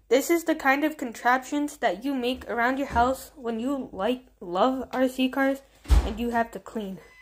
This is the kind of contraptions that you make around your house when you love RC cars and you have to clean.